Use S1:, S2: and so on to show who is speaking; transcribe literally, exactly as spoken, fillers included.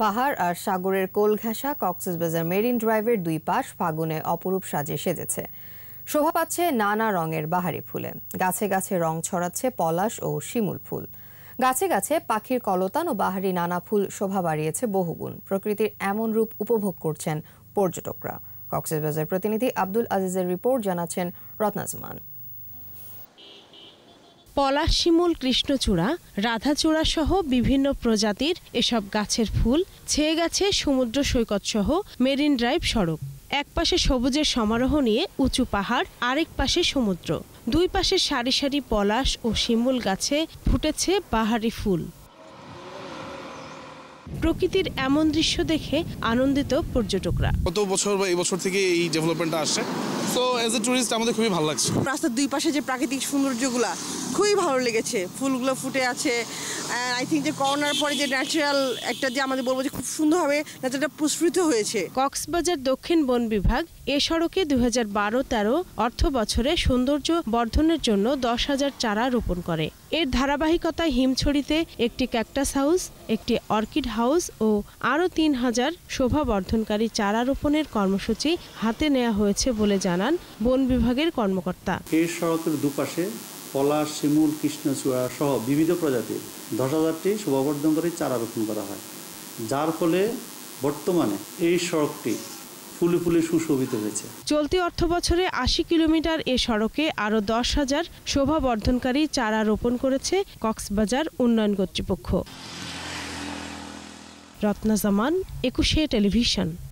S1: পাহাড় আর সাগরের কোল ঘেঁষা কক্সবাজার মেরিন ড্রাইভের দুই পাশ ফাগুনে অপরূপ সাজে সেজেছে। শোভা পাচ্ছে নানা রঙের বাহারি ফুলে। গাছে গাছে রং ছড়াচ্ছে পলাশ ও শিমুল ফুল। গাছে গাছে পাখির কলতান ও বাহারি নানা ফুল শোভা বাড়িয়েছে বহুগুণ। প্রকৃতির এমন রূপ উপভোগ করছেন পর্যটকরা। কক্সবাজার প্রতিনিধি আব্দুল আজিজের রিপোর্ট, জানাচ্ছেন রত্নাজমান।
S2: পলাশ, শিমুল, কৃষ্ণচূড়া, রাধাচূড়া সহ বিভিন্ন প্রজাতির এসব গাছের ফুল ছেয়ে গেছে সমুদ্র সৈকত সহ মেরিন ড্রাইভ সড়ক। এক পাশে সবুজের সমারোহ নিয়ে উঁচু পাহাড়, আরেক পাশে সমুদ্র। দুই পাশে সারি সারি পলাশ ও শিমুল গাছে ফুটেছে বাহারি ফুল। প্রকৃতির এমন দৃশ্য দেখে আনন্দিত পর্যটকরা।
S3: গত বছর বা এই বছর থেকে এই ডেভেলপমেন্টটা আসছে, সো অ্যাজ এ টুরিস্ট আমাদের খুবই ভালো লাগছে।
S4: রাস্তার দুই পাশে যে প্রাকৃতিক সৌন্দর্যগুলা খুবই ভালো লেগেছে। ফুলগুলো ফুটে আছে। আই থিঙ্ক যে করোনার পরে যে ন্যাচারাল একটা যে আমাদের বলবো যে খুব সুন্দরভাবে ন্যাচারালটা প্রস্ফুটিত হয়েছে।
S2: কক্সবাজার দক্ষিণ বন বিভাগ এ সড়কে দুই হাজার বারো তেরো অর্থ বছরে সৌন্দর্য বর্ধনের জন্য দশ হাজার চারা রোপণ করে। এর ধারাবাহিকতায় হিমছড়িতে একটি ক্যাকটাস হাউস, একটি অর্কিড হাউস ও আরও তিন হাজার শোভা বর্ধনকারী চারা রোপণের কর্মসূচি হাতে নেওয়া হয়েছে বলে জানান বন বিভাগের কর্মকর্তা।
S5: এই সড়কের দুপাশে পলাশ, শিমুল, কৃষ্ণচূড়া সহ বিবিধ প্রজাতির দশ হাজারটি শোভাবর্ধনকারী চারা রোপণ করা হয়, যার ফলে বর্তমানে এই সড়কটি ফুলে ফুলে সুশোভিত হয়েছে।
S2: চলতি অর্থ বছরে আশি কিলোমিটার এ সড়কে আরও দশ হাজার শোভা বর্ধনকারী চারা রোপণ করেছে কক্সবাজার উন্নয়ন কর্তৃপক্ষ। রত্নাজমান, একুশে টেলিভিশন।